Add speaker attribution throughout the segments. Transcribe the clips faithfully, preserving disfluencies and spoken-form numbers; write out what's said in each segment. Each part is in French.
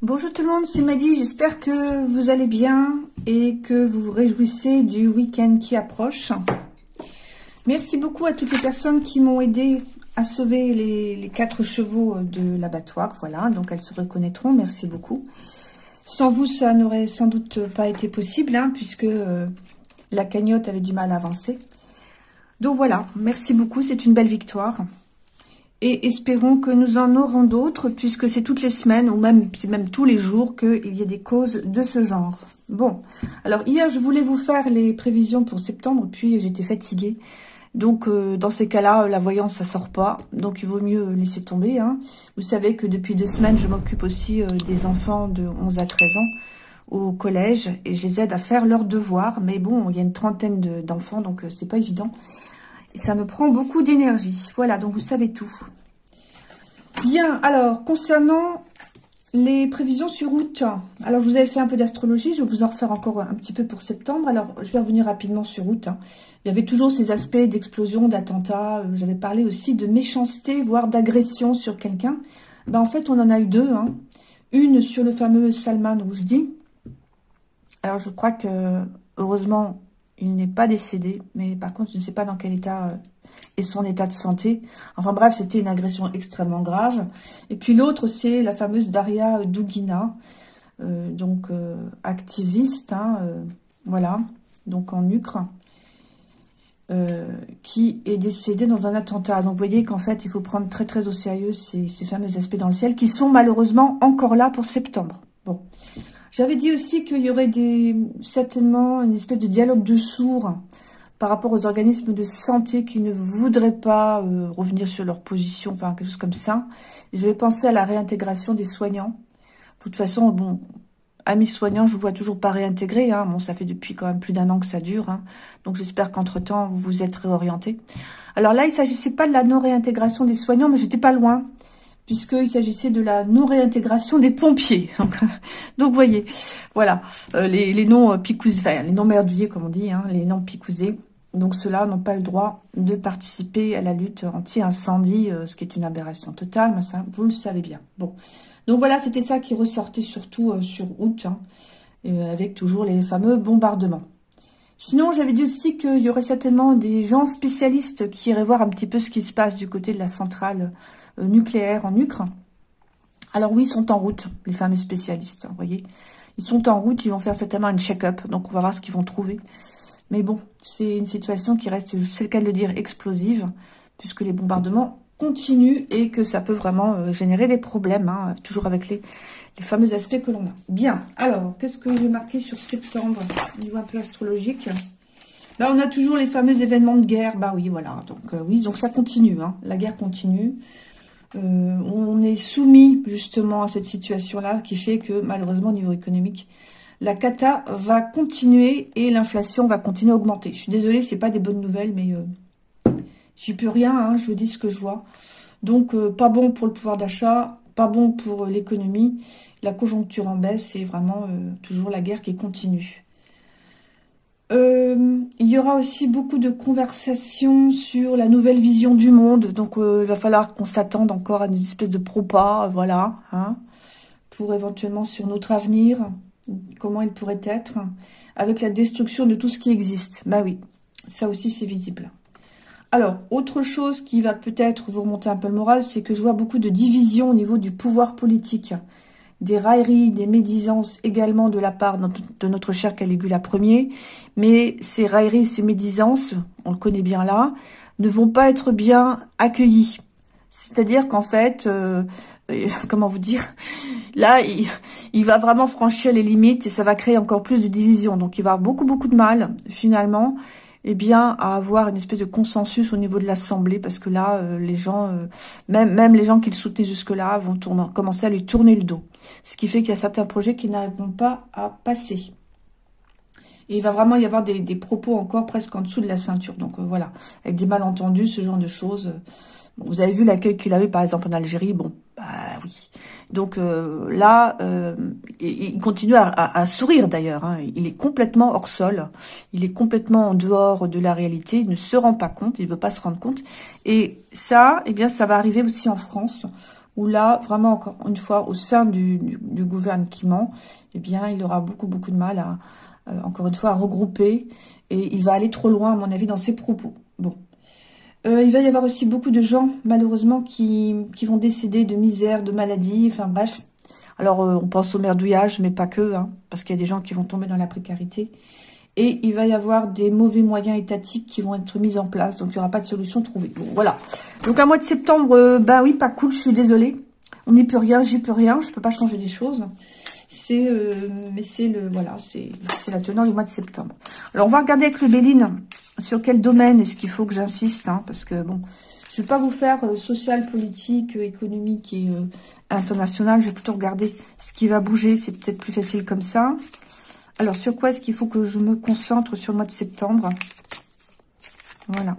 Speaker 1: Bonjour tout le monde, c'est Madi, j'espère que vous allez bien et que vous vous réjouissez du week-end qui approche. Merci beaucoup à toutes les personnes qui m'ont aidé à sauver les, les quatre chevaux de l'abattoir. Voilà, donc elles se reconnaîtront, merci beaucoup. Sans vous, ça n'aurait sans doute pas été possible, hein, puisque euh, la cagnotte avait du mal à avancer. Donc voilà, merci beaucoup, c'est une belle victoire. Et espérons que nous en aurons d'autres, puisque c'est toutes les semaines, ou même, même tous les jours, qu'il y a des causes de ce genre. Bon, alors hier, je voulais vous faire les prévisions pour septembre, puis j'étais fatiguée. Donc, euh, dans ces cas-là, la voyance, ça sort pas. Donc, il vaut mieux laisser tomber. Hein. Vous savez que depuis deux semaines, je m'occupe aussi euh, des enfants de onze à treize ans au collège, et je les aide à faire leurs devoirs. Mais bon, il y a une trentaine d'enfants, donc euh, c'est pas évident. Et ça me prend beaucoup d'énergie. Voilà, donc vous savez tout. Bien, alors, concernant les prévisions sur août. Alors, je vous avais fait un peu d'astrologie. Je vais vous en refaire encore un petit peu pour septembre. Alors, je vais revenir rapidement sur août. Hein. Il y avait toujours ces aspects d'explosion, d'attentat. J'avais parlé aussi de méchanceté, voire d'agression sur quelqu'un. Ben, en fait, on en a eu deux. Hein. Une sur le fameux Salman Rushdie. Alors, je crois que, heureusement, il n'est pas décédé, mais par contre, je ne sais pas dans quel état euh, est son état de santé. Enfin bref, c'était une agression extrêmement grave. Et puis l'autre, c'est la fameuse Daria Dugina, euh, donc euh, activiste, hein, euh, voilà, donc en Ukraine, euh, qui est décédée dans un attentat. Donc vous voyez qu'en fait, il faut prendre très très au sérieux ces, ces fameux aspects dans le ciel, qui sont malheureusement encore là pour septembre. Bon. J'avais dit aussi qu'il y aurait des, certainement une espèce de dialogue de sourds par rapport aux organismes de santé qui ne voudraient pas euh, revenir sur leur position, enfin quelque chose comme ça. Je vais penser à la réintégration des soignants. De toute façon, bon, amis soignants, je ne vous vois toujours pas réintégrés. Hein. Bon, ça fait depuis quand même plus d'un an que ça dure. Hein. Donc j'espère qu'entre-temps, vous vous êtes réorientés. Alors là, il ne s'agissait pas de la non-réintégration des soignants, mais j'étais pas loin, puisqu'il s'agissait de la non-réintégration des pompiers. Donc, donc voyez, voilà, euh, les, les noms picousés, enfin, les noms merdouillés, comme on dit, hein, les noms picousés. Donc, ceux-là n'ont pas eu le droit de participer à la lutte anti-incendie, euh, ce qui est une aberration totale, mais ça, vous le savez bien. Bon, donc voilà, c'était ça qui ressortait surtout euh, sur août, hein, et avec toujours les fameux bombardements. Sinon, j'avais dit aussi qu'il y aurait certainement des gens spécialistes qui iraient voir un petit peu ce qui se passe du côté de la centrale euh, nucléaire en Ukraine. Alors oui, ils sont en route, les fameux spécialistes, hein, vous voyez. Ils sont en route, ils vont faire certainement un check-up, donc on va voir ce qu'ils vont trouver. Mais bon, c'est une situation qui reste, c'est le cas de le dire, explosive, puisque les bombardements continuent et que ça peut vraiment euh, générer des problèmes, hein, toujours avec les, les fameux aspects que l'on a. Bien, alors, qu'est-ce que j'ai marqué sur septembre, au niveau un peu astrologique? Là, on a toujours les fameux événements de guerre. Bah oui, voilà, donc euh, oui, donc ça continue, hein, la guerre continue. Euh, on est soumis justement à cette situation-là qui fait que, malheureusement, au niveau économique, la cata va continuer et l'inflation va continuer à augmenter. Je suis désolée, c'est pas des bonnes nouvelles, mais euh, j'y peux rien, hein, je vous dis ce que je vois. Donc, euh, pas bon pour le pouvoir d'achat, pas bon pour euh, l'économie. La conjoncture en baisse et vraiment euh, toujours la guerre qui continue. Euh, il y aura aussi beaucoup de conversations sur la nouvelle vision du monde. Donc, euh, il va falloir qu'on s'attende encore à une espèce de propas, voilà, hein, pour éventuellement sur notre avenir. Comment il pourrait être, avec la destruction de tout ce qui existe. Bah oui, ça aussi c'est visible. Alors, autre chose qui va peut-être vous remonter un peu le moral, c'est que je vois beaucoup de divisions au niveau du pouvoir politique. Des railleries, des médisances également de la part de notre cher Caligula Ier. Mais ces railleries, ces médisances, on le connaît bien là, ne vont pas être bien accueillies. C'est-à-dire qu'en fait, euh, euh, comment vous dire, là, il, il va vraiment franchir les limites et ça va créer encore plus de divisions. Donc, il va avoir beaucoup, beaucoup de mal, finalement, eh bien, à avoir une espèce de consensus au niveau de l'Assemblée, parce que là, euh, les gens, euh, même, même les gens qui le soutenaient jusque-là, vont tourner, commencer à lui tourner le dos. Ce qui fait qu'il y a certains projets qui n'arriveront pas à passer. Et il va vraiment y avoir des, des propos encore presque en dessous de la ceinture. Donc, euh, voilà, avec des malentendus, ce genre de choses. Bon, vous avez vu l'accueil qu'il a eu, par exemple, en Algérie. Bon, bah oui. Donc euh, là, euh, il continue à, à, à sourire d'ailleurs. Hein. Il est complètement hors sol. Il est complètement en dehors de la réalité. Il ne se rend pas compte. Il ne veut pas se rendre compte. Et ça, eh bien, ça va arriver aussi en France, où là, vraiment, encore une fois, au sein du, du, du gouvernement, eh bien, il aura beaucoup, beaucoup de mal à, euh, encore une fois, à regrouper. Et il va aller trop loin, à mon avis, dans ses propos. Bon. Euh, il va y avoir aussi beaucoup de gens, malheureusement, qui, qui vont décéder de misère, de maladie, enfin bref. Alors, euh, on pense au merdouillage, mais pas que, hein, parce qu'il y a des gens qui vont tomber dans la précarité. Et il va y avoir des mauvais moyens étatiques qui vont être mis en place. Donc, il n'y aura pas de solution trouvée. Bon, voilà. Donc, un mois de septembre, euh, ben oui, pas cool, je suis désolée. On n'y peut rien, j'y peux rien. Je peux pas changer les choses. C'est, euh, mais c'est le, voilà, c'est la teneur du mois de septembre. Alors, on va regarder avec le Béline sur quel domaine est-ce qu'il faut que j'insiste. Hein, parce que, bon, je ne vais pas vous faire euh, social, politique, euh, économique et euh, international. Je vais plutôt regarder ce qui va bouger. C'est peut-être plus facile comme ça. Alors, sur quoi est-ce qu'il faut que je me concentre sur le mois de septembre? Voilà.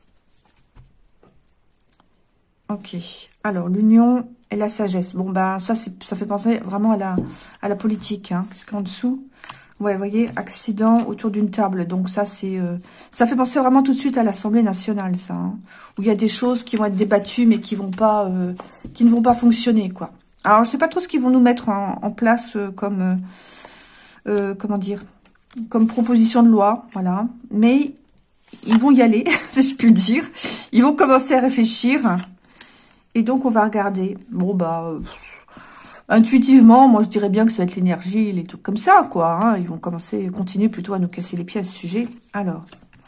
Speaker 1: Ok. Alors, l'union et la sagesse. Bon, bah, ça, ça fait penser vraiment à la, à la politique. Hein, parce qu'en dessous, ouais, vous voyez, accident autour d'une table. Donc, ça, c'est, euh, ça fait penser vraiment tout de suite à l'Assemblée nationale, ça. Hein, où il y a des choses qui vont être débattues, mais qui vont pas, euh, qui ne vont pas fonctionner, quoi. Alors, je sais pas trop ce qu'ils vont nous mettre en, en place euh, comme... Euh, Euh, comment dire, comme proposition de loi, voilà. Mais ils vont y aller, si je puis dire. Ils vont commencer à réfléchir. Et donc, on va regarder. Bon, bah, euh, intuitivement, moi, je dirais bien que ça va être l'énergie, les trucs comme ça, quoi. Hein. Ils vont commencer, continuer plutôt à nous casser les pieds à ce sujet. Alors,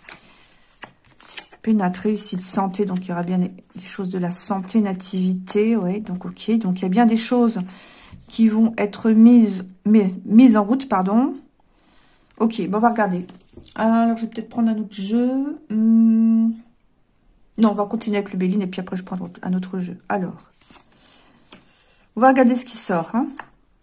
Speaker 1: pénate, réussite, santé. Donc, il y aura bien des, des choses de la santé, nativité. Oui, donc, ok. Donc, il y a bien des choses qui vont être mises, mais, mises en route, pardon. Ok, bon, on va regarder. Alors, je vais peut-être prendre un autre jeu. Hum... Non, on va continuer avec le Béline et puis après, je prends un autre jeu. Alors, on va regarder ce qui sort. Hein.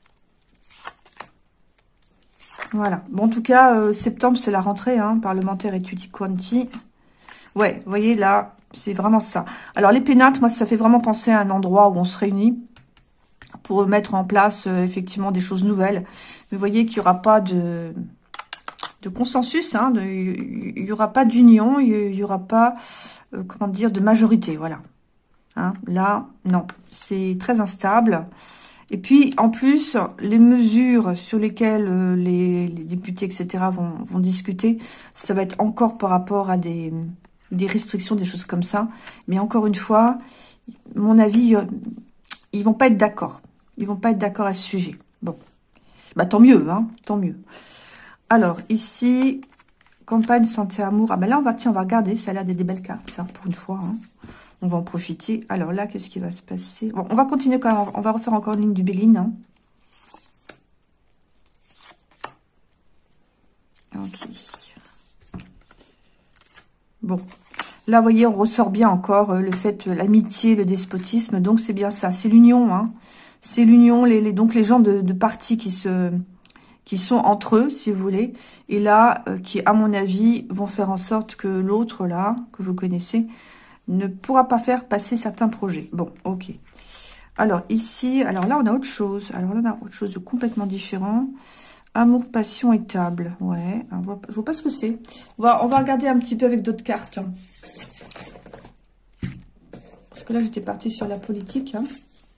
Speaker 1: Voilà. Bon, en tout cas, euh, septembre, c'est la rentrée hein, parlementaire et tutti quanti. Ouais, vous voyez, là, c'est vraiment ça. Alors, les pénates, moi, ça fait vraiment penser à un endroit où on se réunit pour mettre en place euh, effectivement des choses nouvelles. Mais vous voyez qu'il n'y aura pas de, de consensus, hein, de, il n'y aura pas d'union, il n'y aura pas, euh, comment dire, de majorité, voilà. Hein, là, non, c'est très instable. Et puis, en plus, les mesures sur lesquelles euh, les, les députés, et cetera, vont, vont discuter, ça va être encore par rapport à des, des restrictions, des choses comme ça. Mais encore une fois, mon avis, euh, ils vont pas être d'accord. Ils vont pas être d'accord à ce sujet. Bon. Bah, tant mieux, hein. Tant mieux. Alors, ici, campagne, santé, amour. Ah, ben là, on va, tiens, on va regarder. Ça a l'air d'être des belles cartes, ça, pour une fois. Hein. On va en profiter. Alors là, qu'est-ce qui va se passer? Bon, on va continuer quand même. On va refaire encore une ligne du Béline. Hein. Ok. Bon. Là, vous voyez, on ressort bien encore euh, le fait, euh, l'amitié, le despotisme. Donc, c'est bien ça. C'est l'union, hein. C'est l'union, les, les, donc les gens de, de partis qui se, qui sont entre eux, si vous voulez, et là, euh, qui, à mon avis, vont faire en sorte que l'autre, là, que vous connaissez, ne pourra pas faire passer certains projets. Bon, ok. Alors, ici, alors là, on a autre chose. Alors là, on a autre chose de complètement différent. Amour, passion et table. Ouais, on voit, je vois pas ce que c'est. On va, on va regarder un petit peu avec d'autres cartes. Parce que là, j'étais partie sur la politique, hein.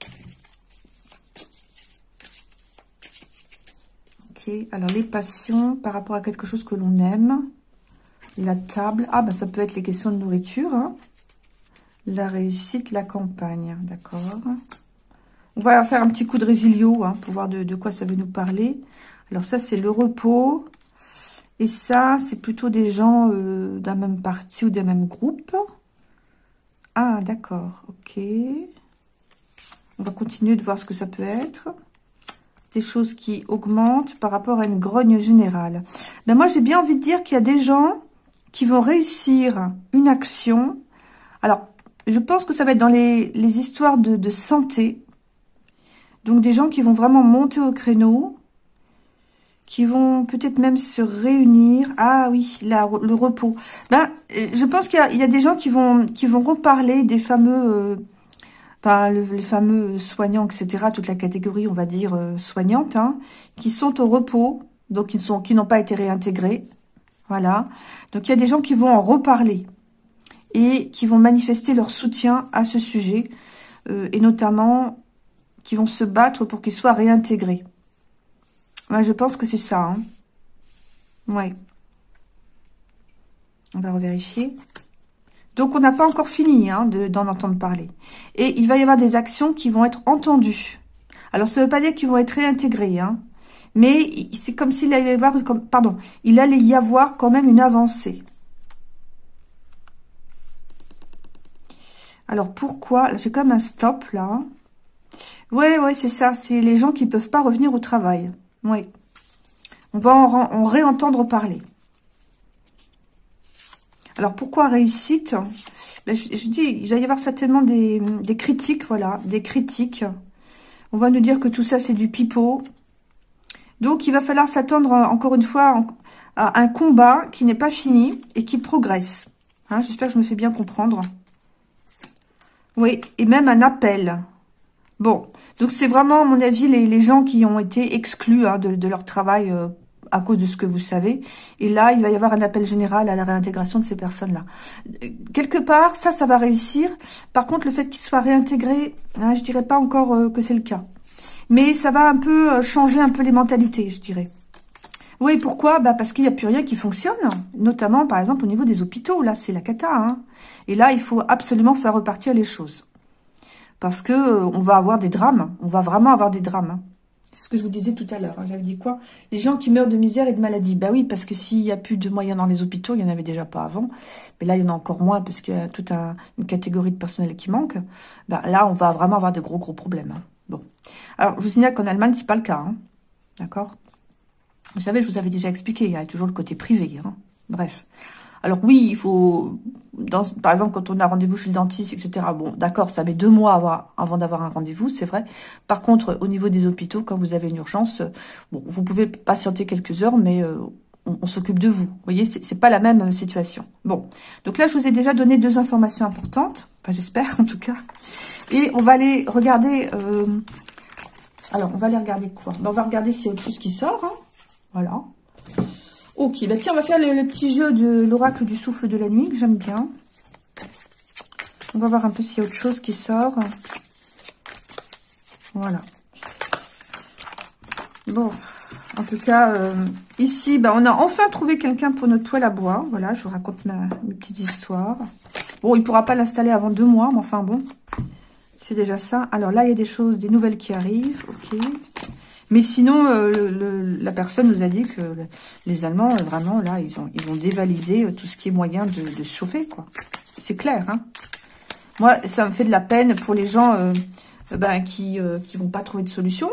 Speaker 1: Alors les passions par rapport à quelque chose que l'on aime. La table. Ah, ben ça peut être les questions de nourriture. Hein. La réussite, la campagne. D'accord. On va faire un petit coup de résilio hein, pour voir de, de quoi ça veut nous parler. Alors ça, c'est le repos. Et ça, c'est plutôt des gens euh, d'un même parti ou d'un même groupe. Ah, d'accord. Ok. On va continuer de voir ce que ça peut être. Des choses qui augmentent par rapport à une grogne générale. Ben moi, j'ai bien envie de dire qu'il y a des gens qui vont réussir une action. Alors, je pense que ça va être dans les, les histoires de, de santé. Donc, des gens qui vont vraiment monter au créneau, qui vont peut-être même se réunir. Ah oui, là, le repos. Ben, je pense qu'il y, y a des gens qui vont, qui vont reparler des fameux... Euh, Enfin, le, les fameux soignants, et cetera, toute la catégorie, on va dire, euh, soignante, hein, qui sont au repos, donc qui sont, qui n'ont pas été réintégrés. Voilà. Donc, il y a des gens qui vont en reparler et qui vont manifester leur soutien à ce sujet. euh, et notamment qui vont se battre pour qu'ils soient réintégrés. Ouais, je pense que c'est ça. Hein. Ouais. On va revérifier. Donc, on n'a pas encore fini hein, d'en entendre parler. Et il va y avoir des actions qui vont être entendues. Alors, ça ne veut pas dire qu'ils vont être réintégrés. Hein, mais c'est comme s'il allait y avoir, comme, pardon, il allait y avoir quand même une avancée. Alors, pourquoi? J'ai comme un stop, là. Ouais, ouais, c'est ça. C'est les gens qui ne peuvent pas revenir au travail. Oui. On va en, en réentendre parler. Alors, pourquoi réussite? Ben, je, je dis, il va y avoir certainement des, des critiques, voilà, des critiques. On va nous dire que tout ça, c'est du pipeau. Donc, il va falloir s'attendre, encore une fois, à un combat qui n'est pas fini et qui progresse. Hein, j'espère que je me fais bien comprendre. Oui, et même un appel. Bon, donc c'est vraiment, à mon avis, les, les gens qui ont été exclus hein, de, de leur travail euh, à cause de ce que vous savez. Et là, il va y avoir un appel général à la réintégration de ces personnes-là. Quelque part, ça, ça va réussir. Par contre, le fait qu'ils soient réintégrés, hein, je dirais pas encore euh, que c'est le cas. Mais ça va un peu euh, changer un peu les mentalités, je dirais. Oui, pourquoi? Bah parce qu'il n'y a plus rien qui fonctionne. Notamment, par exemple, au niveau des hôpitaux. Là, c'est la cata. Hein. Et là, il faut absolument faire repartir les choses. Parce que euh, on va avoir des drames. On va vraiment avoir des drames. Hein. C'est ce que je vous disais tout à l'heure. Hein. J'avais dit quoi? Les gens qui meurent de misère et de maladie. Bah oui, parce que s'il n'y a plus de moyens dans les hôpitaux, il n'y en avait déjà pas avant. Mais là, il y en a encore moins parce qu'il y a toute un, une catégorie de personnel qui manque. Bah, là, on va vraiment avoir de gros, gros problèmes. Hein. Bon. Alors, je vous signale qu'en Allemagne, c'est pas le cas. Hein. D'accord? Vous savez, je vous avais déjà expliqué. Il y a toujours le côté privé. Hein. Bref. Alors oui, il faut, dans, par exemple, quand on a rendez-vous chez le dentiste, et cetera. Bon, d'accord, ça met deux mois avoir, avant d'avoir un rendez-vous, c'est vrai. Par contre, au niveau des hôpitaux, quand vous avez une urgence, bon, vous pouvez patienter quelques heures, mais euh, on, on s'occupe de vous. Vous voyez, c'est pas la même situation. Bon, donc là, je vous ai déjà donné deux informations importantes. Enfin, j'espère, en tout cas. Et on va aller regarder... Euh, alors, on va aller regarder quoi? Ben, on va regarder s'il y a autre chose qui sort. Hein. Voilà. Ok, bah tiens, on va faire le, le petit jeu de l'oracle du souffle de la nuit, que j'aime bien. On va voir un peu s'il y a autre chose qui sort. Voilà. Bon, en tout cas, euh, ici, bah, on a enfin trouvé quelqu'un pour notre poêle à bois. Voilà, je vous raconte ma, mes petites histoires. Bon, il ne pourra pas l'installer avant deux mois, mais enfin bon, c'est déjà ça. Alors là, il y a des choses, des nouvelles qui arrivent, ok. Mais sinon, euh, le, le, la personne nous a dit que le, les Allemands, euh, vraiment, là, ils ont, ils vont dévaliser euh, tout ce qui est moyen de, de se chauffer, quoi. C'est clair, hein. Moi, ça me fait de la peine pour les gens euh, ben, qui euh, qui vont pas trouver de solution.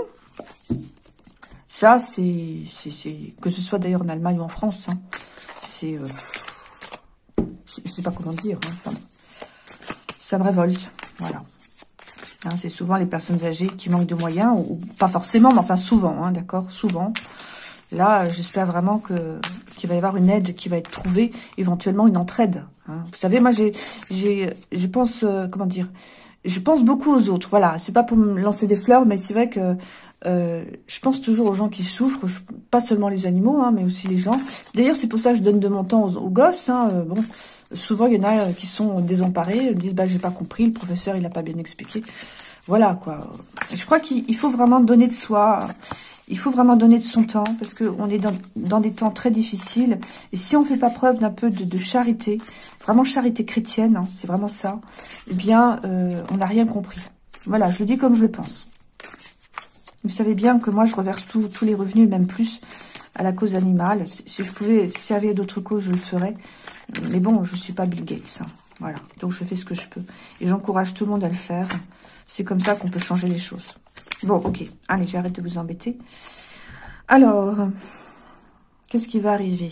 Speaker 1: Ça, c'est... que ce soit d'ailleurs en Allemagne ou en France, hein, c'est... Euh, je sais pas comment dire, hein, enfin, ça me révolte, voilà. Hein, c'est souvent les personnes âgées qui manquent de moyens, ou, ou pas forcément, mais enfin souvent, hein, d'accord, souvent. Là, j'espère vraiment que qu'il va y avoir une aide qui va être trouvée, éventuellement une entraide. Hein. Vous savez, moi, j'ai, j'ai, je pense, euh, comment dire, je pense beaucoup aux autres. Voilà, c'est pas pour me lancer des fleurs, mais c'est vrai que euh, je pense toujours aux gens qui souffrent, je, pas seulement les animaux, hein, mais aussi les gens. D'ailleurs, c'est pour ça que je donne de mon temps aux, aux gosses. Hein, euh, bon, souvent, il y en a qui sont désemparés, ils me disent, bah, j'ai pas compris, le professeur, il a pas bien expliqué. Voilà, quoi. Je crois qu'il faut vraiment donner de soi. Il faut vraiment donner de son temps, parce qu'on est dans, dans des temps très difficiles. Et si on ne fait pas preuve d'un peu de, de charité, vraiment charité chrétienne, hein, c'est vraiment ça, eh bien, euh, on n'a rien compris. Voilà, je le dis comme je le pense. Vous savez bien que moi, je reverse tout, tous les revenus, même plus, à la cause animale. Si, si je pouvais servir d'autres causes, je le ferais. Mais bon, je ne suis pas Bill Gates. Hein. Voilà, donc je fais ce que je peux. Et j'encourage tout le monde à le faire. C'est comme ça qu'on peut changer les choses. Bon, ok. Allez, j'arrête de vous embêter. Alors, qu'est-ce qui va arriver?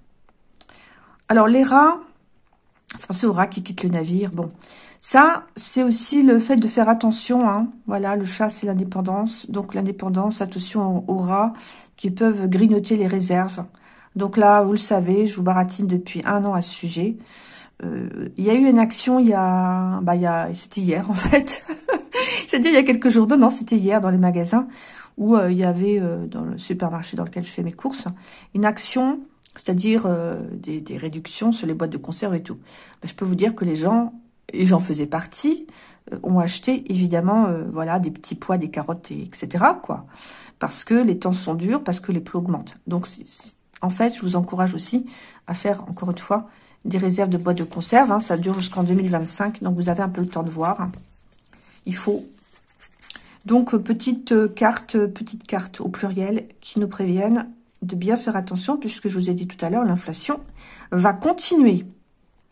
Speaker 1: Alors, les rats, pensez aux rats qui quittent le navire. Bon, ça, c'est aussi le fait de faire attention. Hein. Voilà, le chat, c'est l'indépendance. Donc, l'indépendance, attention aux rats qui peuvent grignoter les réserves. Donc là, vous le savez, je vous baratine depuis un an à ce sujet. Euh, il y a eu une action il y a... Bah, il y a... C'était hier, en fait. C'était il y a quelques jours. Non, non, c'était hier dans les magasins où euh, il y avait, euh, dans le supermarché dans lequel je fais mes courses, une action, c'est-à-dire euh, des, des réductions sur les boîtes de conserve et tout. Ben, je peux vous dire que les gens et j'en faisais partie, euh, ont acheté évidemment euh, voilà, des petits pois, des carottes, et, etc. quoi. Parce que les temps sont durs, parce que les prix augmentent. Donc, c'est, c'est, en fait, je vous encourage aussi à faire, encore une fois, des réserves de boîtes de conserve. Hein, ça dure jusqu'en deux mille vingt-cinq, donc vous avez un peu le temps de voir. Il faut... Donc, euh, petite euh, carte, euh, petite carte au pluriel qui nous préviennent de bien faire attention, puisque je vous ai dit tout à l'heure, l'inflation va continuer. D'accord ?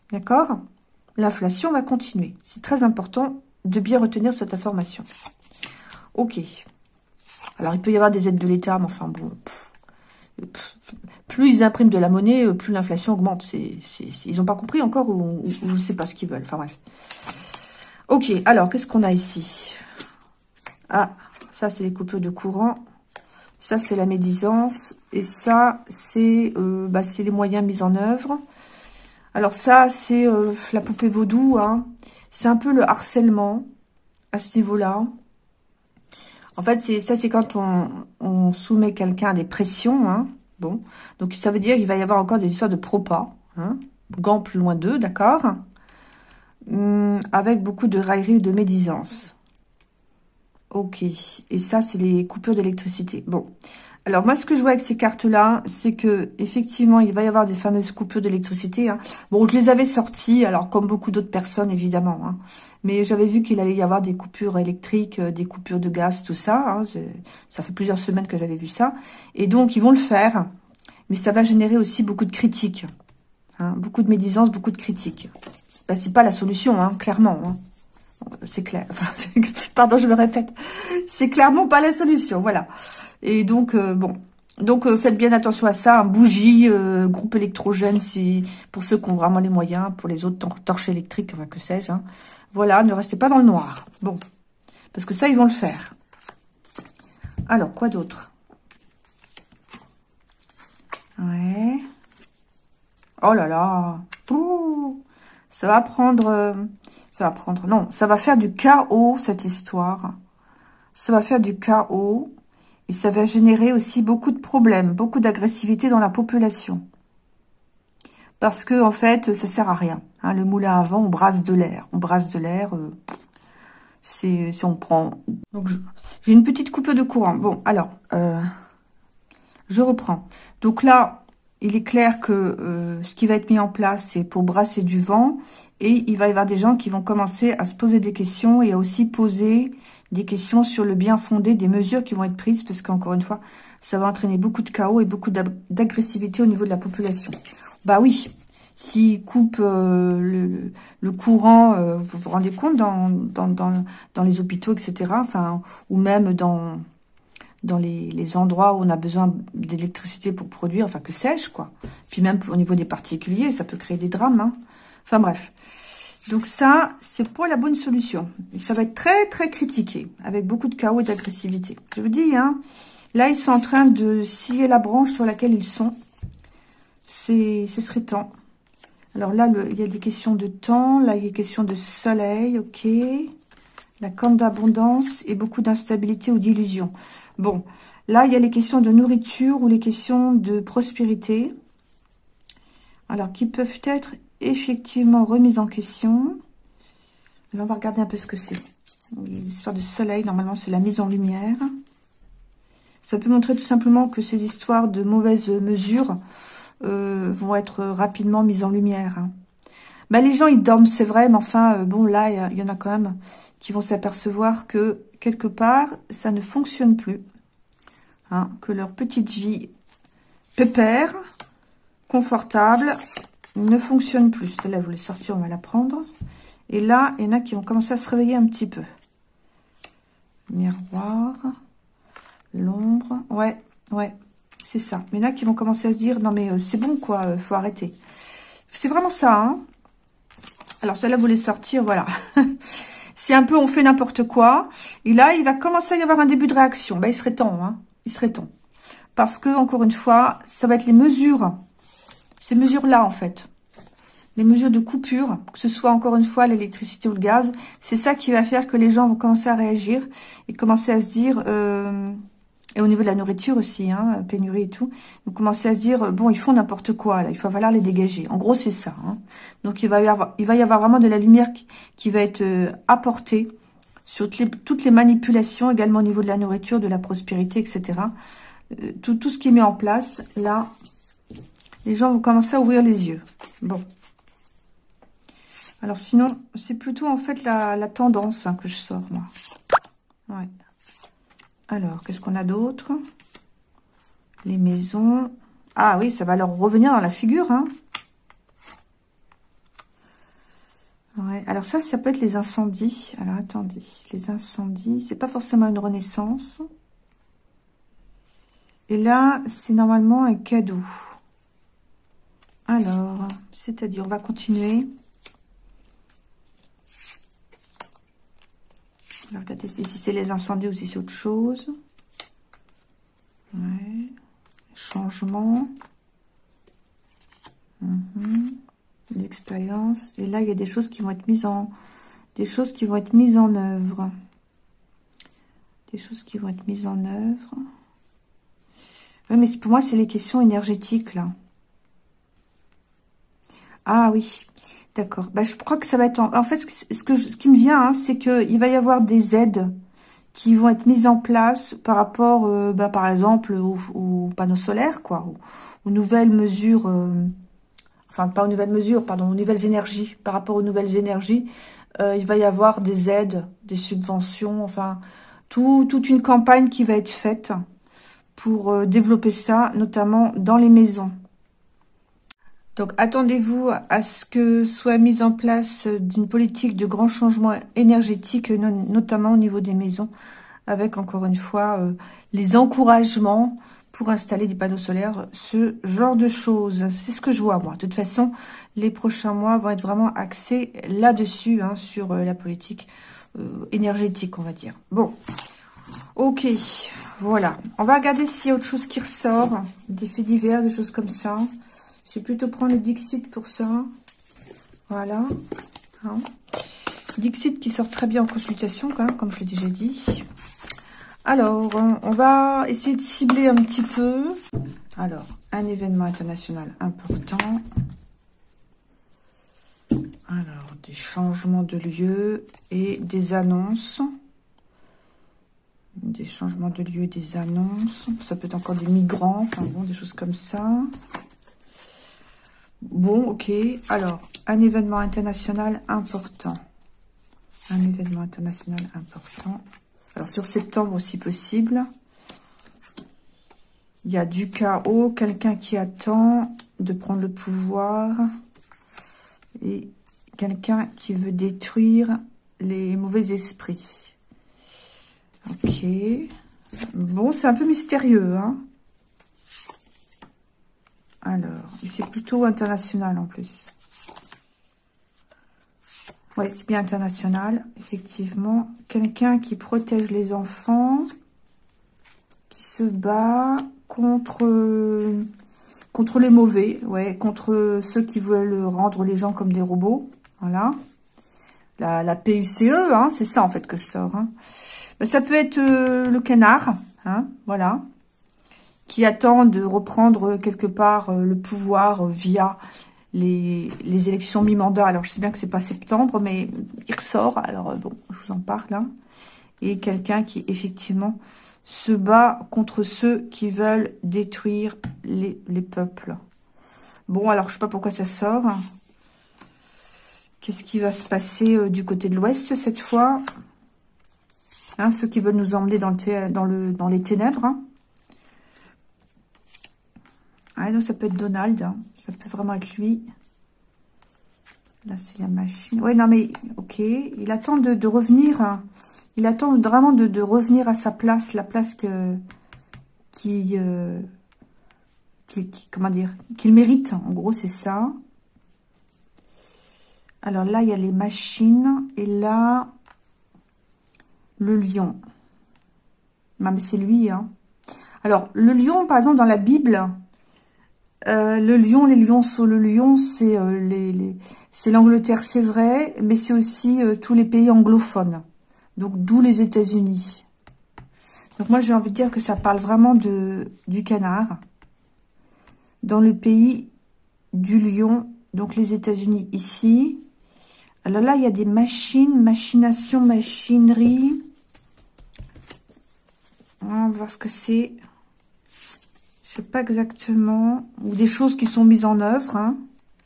Speaker 1: L'inflation va continuer. C'est très important de bien retenir cette information. Ok. Alors, il peut y avoir des aides de l'État, mais enfin, bon... Pff, pff, plus ils impriment de la monnaie, plus l'inflation augmente. C'est, c'est, c'est, ils n'ont pas compris encore, ou, ou je ne sais pas ce qu'ils veulent. Enfin, bref. Ok, alors, qu'est-ce qu'on a ici ? Ah, ça, c'est les coupures de courant. Ça, c'est la médisance. Et ça, c'est euh, bah, c'est les moyens mis en œuvre. Alors ça, c'est euh, la poupée vaudou. Hein. C'est un peu le harcèlement à ce niveau-là. En fait, c'est ça, c'est quand on, on soumet quelqu'un à des pressions. Hein. Bon, donc ça veut dire qu'il va y avoir encore des histoires de propas. Hein. Gants plus loin d'eux, d'accord, hum, avec beaucoup de raillerie ou de médisance. Ok, et ça, c'est les coupures d'électricité. Bon, alors moi, ce que je vois avec ces cartes-là, c'est que effectivement, il va y avoir des fameuses coupures d'électricité. Hein. Bon, je les avais sorties, alors comme beaucoup d'autres personnes, évidemment. Hein. Mais j'avais vu qu'il allait y avoir des coupures électriques, euh, des coupures de gaz, tout ça. Hein. Je, ça fait plusieurs semaines que j'avais vu ça. Et donc, ils vont le faire. Mais ça va générer aussi beaucoup de critiques. Hein. Beaucoup de médisance, beaucoup de critiques. Ben, c'est pas la solution, hein, clairement. Hein. C'est clair. Enfin, pardon, je me répète. C'est clairement pas la solution, voilà. Et donc, euh, bon. Donc, euh, faites bien attention à ça. Un bougie, euh, groupe électrogène, si pour ceux qui ont vraiment les moyens. Pour les autres, tor torches électriques, enfin, que sais-je. Hein. Voilà, ne restez pas dans le noir. Bon. Parce que ça, ils vont le faire. Alors, quoi d'autre? Ouais. Oh là là. Ouh. Ça va prendre... Euh, ça va prendre... Non, ça va faire du chaos, cette histoire. Ça va faire du chaos. Et ça va générer aussi beaucoup de problèmes, beaucoup d'agressivité dans la population. Parce que, en fait, ça sert à rien. Hein, le moulin à vent, on brasse de l'air. On brasse de l'air. Euh, c'est si on prend... Donc, j'ai une petite coupure de courant. Bon, alors, euh, je reprends. Donc là... Il est clair que euh, ce qui va être mis en place, c'est pour brasser du vent. Et il va y avoir des gens qui vont commencer à se poser des questions et à aussi poser des questions sur le bien fondé des mesures qui vont être prises. Parce qu'encore une fois, ça va entraîner beaucoup de chaos et beaucoup d'agressivité au niveau de la population. Bah oui, s'ils coupent euh, le, le courant, euh, vous vous rendez compte, dans, dans, dans, dans les hôpitaux, et cetera. Enfin, ou même dans... dans les, les endroits où on a besoin d'électricité pour produire, enfin que sais-je, quoi. Puis même au niveau des particuliers, ça peut créer des drames. Hein. Enfin bref. Donc ça, c'est pas la bonne solution. Et ça va être très, très critiqué, avec beaucoup de chaos et d'agressivité. Je vous dis, hein, là, ils sont en train de scier la branche sur laquelle ils sont. C'est, ce serait temps. Alors là, le, il y a des questions de temps, là, il y a des questions de soleil, ok. La corne d'abondance et beaucoup d'instabilité ou d'illusion. Bon, là, il y a les questions de nourriture ou les questions de prospérité. Alors, qui peuvent être effectivement remises en question. Là, on va regarder un peu ce que c'est. L'histoire de soleil, normalement, c'est la mise en lumière. Ça peut montrer tout simplement que ces histoires de mauvaises mesures euh, vont être rapidement mises en lumière. Hein. Ben, les gens, ils dorment, c'est vrai, mais enfin, euh, bon, là, il y, y en a quand même qui vont s'apercevoir que, quelque part, ça ne fonctionne plus. Hein, que leur petite vie pépère, confortable, ne fonctionne plus. Celle-là, vous voulez sortir, on va la prendre. Et là, il y en a qui vont commencer à se réveiller un petit peu. Miroir, l'ombre, ouais, ouais, c'est ça. Mais il y en a qui vont commencer à se dire, non mais euh, c'est bon quoi, euh, faut arrêter. C'est vraiment ça, hein. Alors, celle-là, vous voulez sortir, voilà. C'est un peu, on fait n'importe quoi. Et là, il va commencer à y avoir un début de réaction. Ben, il serait temps, hein. Il serait temps. Parce que, encore une fois, ça va être les mesures. Ces mesures-là, en fait. Les mesures de coupure, que ce soit, encore une fois, l'électricité ou le gaz. C'est ça qui va faire que les gens vont commencer à réagir et commencer à se dire, euh, Et au niveau de la nourriture aussi, hein, pénurie et tout, vous commencez à se dire, bon, ils font n'importe quoi, là, il va falloir les dégager. En gros, c'est ça. Hein. Donc, il va y avoir, il va y avoir vraiment de la lumière qui, qui va être euh, apportée sur toutes les, toutes les manipulations, également au niveau de la nourriture, de la prospérité, et cetera. Euh, tout, tout ce qui est mis en place, là, les gens vont commencer à ouvrir les yeux. Bon. Alors, sinon, c'est plutôt, en fait, la, la tendance hein, que je sors, moi. Ouais. Alors, qu'est-ce qu'on a d'autre? Les maisons. Ah oui, ça va leur revenir dans la figure. Hein. Ouais. Alors ça, ça peut être les incendies. Alors, attendez. Les incendies, c'est pas forcément une renaissance. Et là, c'est normalement un cadeau. Alors, c'est-à-dire, on va continuer. On va regarder si c'est les incendies ou si c'est autre chose. Ouais. Changement. Mm-hmm. L'expérience. Et là, il y a des choses qui vont être mises en... Des choses qui vont être mises en œuvre. Des choses qui vont être mises en œuvre. Oui, mais pour moi, c'est les questions énergétiques, là. Ah oui. D'accord. Bah, je crois que ça va être... En, en fait, ce, que, ce qui me vient, hein, c'est qu'il va y avoir des aides qui vont être mises en place par rapport, euh, bah, par exemple, aux, aux panneaux solaires, quoi, aux, aux nouvelles mesures, euh, enfin, pas aux nouvelles mesures, pardon, aux nouvelles énergies. Par rapport aux nouvelles énergies, euh, il va y avoir des aides, des subventions, enfin, tout, toute une campagne qui va être faite pour euh, développer ça, notamment dans les maisons. Donc, attendez-vous à ce que soit mise en place d'une politique de grands changements énergétiques, notamment au niveau des maisons, avec, encore une fois, euh, les encouragements pour installer des panneaux solaires, ce genre de choses. C'est ce que je vois, moi. De toute façon, les prochains mois vont être vraiment axés là-dessus, hein, sur euh, la politique euh, énergétique, on va dire. Bon, ok, voilà. On va regarder s'il y a autre chose qui ressort, des faits divers, des choses comme ça. Je vais plutôt prendre le Dixit pour ça. Voilà. Hein. Dixit qui sort très bien en consultation, quand même, comme je l'ai déjà dit. Alors, on va essayer de cibler un petit peu. Alors, un événement international important. Alors, des changements de lieu et des annonces. Des changements de lieu et des annonces. Ça peut être encore des migrants, enfin bon, des choses comme ça. Bon, ok. Alors, un événement international important. Un événement international important. Alors, sur septembre, si possible. Il y a du chaos, quelqu'un qui attend de prendre le pouvoir. Et quelqu'un qui veut détruire les mauvais esprits. Ok. Bon, c'est un peu mystérieux, hein. Alors, c'est plutôt international en plus. Oui, c'est bien international, effectivement. Quelqu'un qui protège les enfants, qui se bat contre, contre les mauvais, ouais, contre ceux qui veulent rendre les gens comme des robots. Voilà. La, la P U C E, hein, c'est ça en fait que je sors. Hein. Ben, ça peut être euh, le canard, hein, voilà. Qui attend de reprendre quelque part euh, le pouvoir euh, via les, les élections mi-mandat. Alors, je sais bien que c'est pas septembre, mais il ressort. Alors, euh, bon, je vous en parle. Hein. Et quelqu'un qui, effectivement, se bat contre ceux qui veulent détruire les, les peuples. Bon, alors, je sais pas pourquoi ça sort. Qu'est-ce qui va se passer euh, du côté de l'Ouest, cette fois? Hein, ceux qui veulent nous emmener dans, le dans, le, dans les ténèbres, hein. Ah non, ça peut être Donald, hein. Ça peut vraiment être lui. Là, c'est la machine. Ouais, non, mais, ok. Il attend de, de revenir, hein. Il attend vraiment de, de revenir à sa place, la place que, qui, euh, qui, qui comment dire, qu'il mérite. En gros, c'est ça. Alors là, il y a les machines. Et là, le lion. Non, mais c'est lui, hein. Alors, le lion, par exemple, dans la Bible... Euh, le lion, les lionceaux, le lion, c'est euh, les, les, c'est l'Angleterre, c'est vrai, mais c'est aussi euh, tous les pays anglophones. Donc, d'où les États-Unis. Donc moi, j'ai envie de dire que ça parle vraiment de du canard. Dans le pays du lion, donc les États-Unis ici. Alors là, il y a des machines, machination, machinerie. On va voir ce que c'est. Je sais pas exactement. Ou des choses qui sont mises en œuvre. Hein.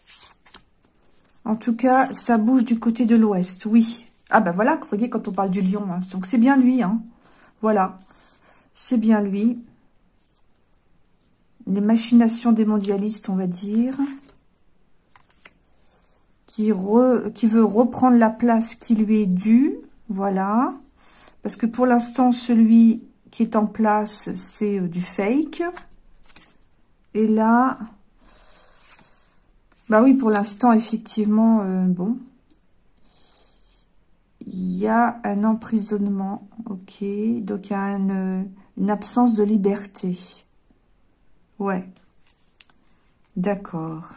Speaker 1: En tout cas, ça bouge du côté de l'ouest, oui. Ah ben voilà, vous voyez, quand on parle du lion. Hein. Donc c'est bien lui. Hein. Voilà. C'est bien lui. Les machinations des mondialistes, on va dire. Qui, re, qui veut reprendre la place qui lui est due. Voilà. Parce que pour l'instant, celui qui est en place, c'est euh, du fake. Et là, bah oui, pour l'instant, effectivement, euh, bon. Il y a un emprisonnement. Ok. Donc, il y a une, une absence de liberté. Ouais. D'accord.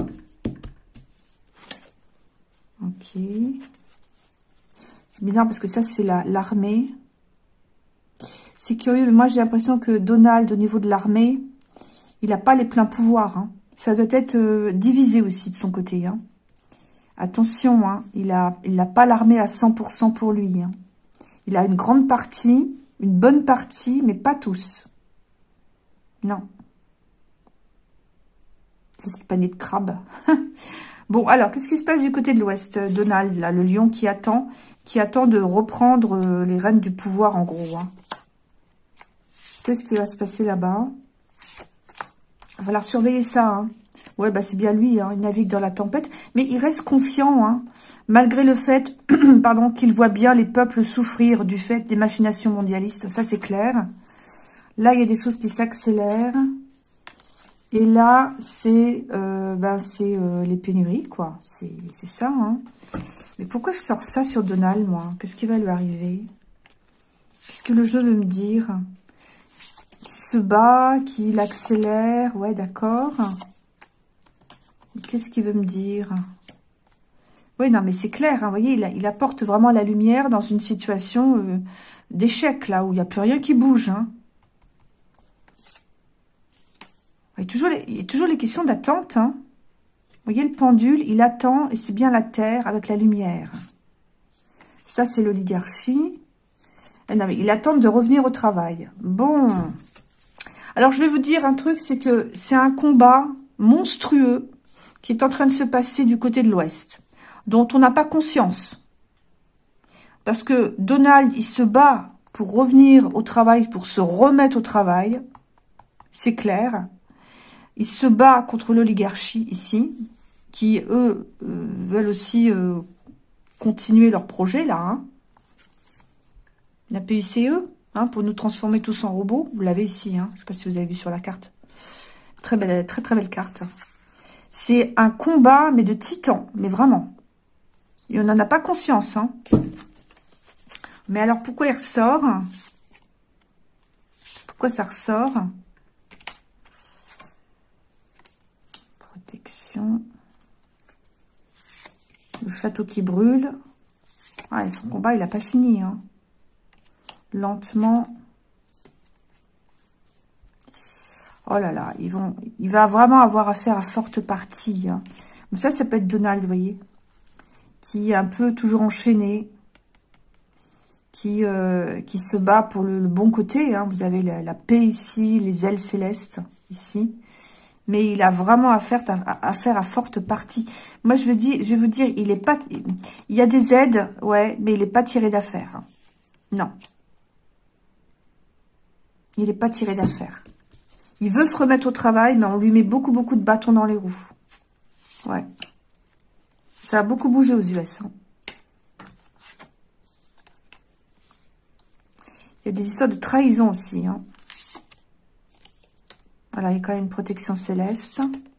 Speaker 1: Ok. C'est bizarre parce que ça, c'est la l'armée. C'est curieux, mais moi, j'ai l'impression que Donald, au niveau de l'armée, il n'a pas les pleins pouvoirs. Hein. Ça doit être euh, divisé aussi de son côté. Hein. Attention, hein, il n'a il a pas l'armée à cent pour cent pour lui. Hein. Il a une grande partie, une bonne partie, mais pas tous. Non. C'est le panier de crabes. Bon, alors, qu'est-ce qui se passe du côté de l'ouest? Donald, là, le lion qui attend, qui attend de reprendre euh, les rênes du pouvoir, en gros. Hein. Qu'est-ce qui va se passer là-bas? Il va falloir surveiller ça. Hein. Ouais, bah c'est bien lui, hein, il navigue dans la tempête. Mais il reste confiant, hein, malgré le fait pardon, qu'il voit bien les peuples souffrir du fait des machinations mondialistes. Ça, c'est clair. Là, il y a des choses qui s'accélèrent. Et là, c'est euh, ben, c'est euh, les pénuries, quoi. C'est ça, hein. Mais pourquoi je sors ça sur Donald, moi? Qu'est-ce qui va lui arriver? Qu'est-ce que le jeu veut me dire? Qu'il se bat, qu'il accélère. Ouais, d'accord. Qu'est-ce qu'il veut me dire? Oui, non, mais c'est clair, hein, vous voyez, il, il apporte vraiment la lumière dans une situation euh, d'échec, là, où il n'y a plus rien qui bouge, hein. Il y a toujours les, il y a toujours les questions d'attente, hein. Vous voyez, le pendule, il attend, et c'est bien la terre avec la lumière. Ça, c'est l'oligarchie. Eh non, mais il attend de revenir au travail. Bon. Alors, je vais vous dire un truc, c'est que c'est un combat monstrueux qui est en train de se passer du côté de l'Ouest, dont on n'a pas conscience. Parce que Donald, il se bat pour revenir au travail, pour se remettre au travail. C'est clair. Il se bat contre l'oligarchie ici, qui, eux, euh, veulent aussi euh, continuer leur projet, là. Hein. La P U C E, hein, pour nous transformer tous en robots. Vous l'avez ici, hein. Je ne sais pas si vous avez vu sur la carte. Très belle, très très belle carte. C'est un combat, mais de titans, mais vraiment. Et on n'en a pas conscience. Hein. Mais alors, pourquoi il ressort? Pourquoi ça ressort? Protection. Le château qui brûle. Ah, et son combat, il n'a pas fini. Hein. Lentement. Oh là là, ils vont, il va vraiment avoir affaire à forte partie. Hein. Mais ça, ça peut être Donald, vous voyez, qui est un peu toujours enchaîné, qui, euh, qui se bat pour le, le bon côté. Hein. Vous avez la, la paix ici, les ailes célestes ici. Mais il a vraiment affaire à, affaire à forte partie. Moi, je veux dire, je vais vous dire, il est pas, il y a des aides, ouais, mais il n'est pas tiré d'affaire. Hein. Non. Il n'est pas tiré d'affaire. Il veut se remettre au travail, mais on lui met beaucoup, beaucoup de bâtons dans les roues. Ouais. Ça a beaucoup bougé aux U S. Hein. Il y a des histoires de trahison aussi. Hein. Voilà, il y a quand même une protection céleste.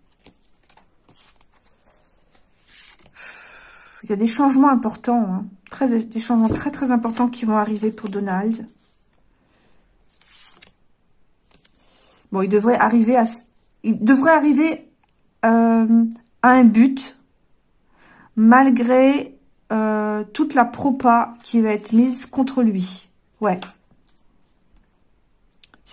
Speaker 1: Il y a des changements importants. Hein. Très, des changements très, très importants qui vont arriver pour Donald. Bon, il devrait arriver à, il devrait arriver euh, à un but, malgré euh, toute la propa qui va être mise contre lui. Ouais.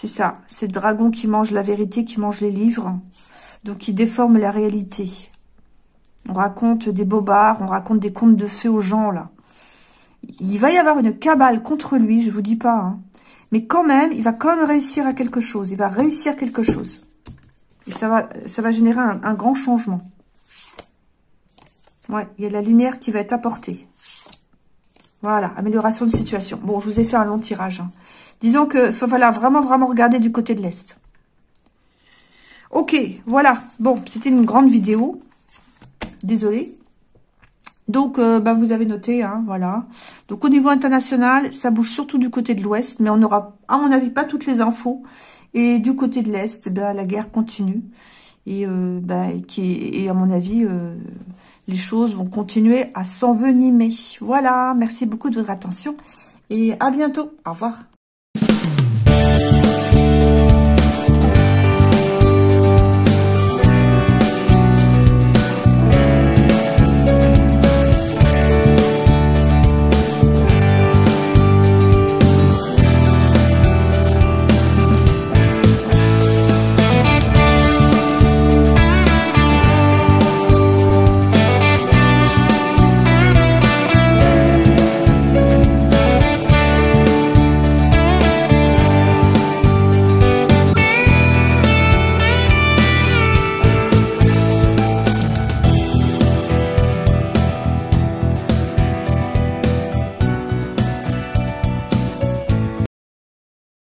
Speaker 1: C'est ça, c'est le dragon qui mange la vérité, qui mange les livres. Donc, il déforme la réalité. On raconte des bobards, on raconte des contes de fées aux gens, là. Il va y avoir une cabale contre lui, je vous dis pas. Hein. Mais quand même, il va quand même réussir à quelque chose. Il va réussir quelque chose. Et ça va, ça va générer un, un grand changement. Ouais, il y a la lumière qui va être apportée. Voilà, amélioration de situation. Bon, je vous ai fait un long tirage. Hein. Disons que faut voilà, vraiment, vraiment regarder du côté de l'Est. Ok, voilà. Bon, c'était une grande vidéo. Désolée. Donc, euh, bah, vous avez noté, hein, voilà. Donc, au niveau international, ça bouge surtout du côté de l'Ouest, mais on n'aura, à mon avis, pas toutes les infos. Et du côté de l'Est, bah, la guerre continue. Et, euh, bah, qui, et à mon avis, euh, les choses vont continuer à s'envenimer. Voilà, merci beaucoup de votre attention. Et à bientôt. Au revoir.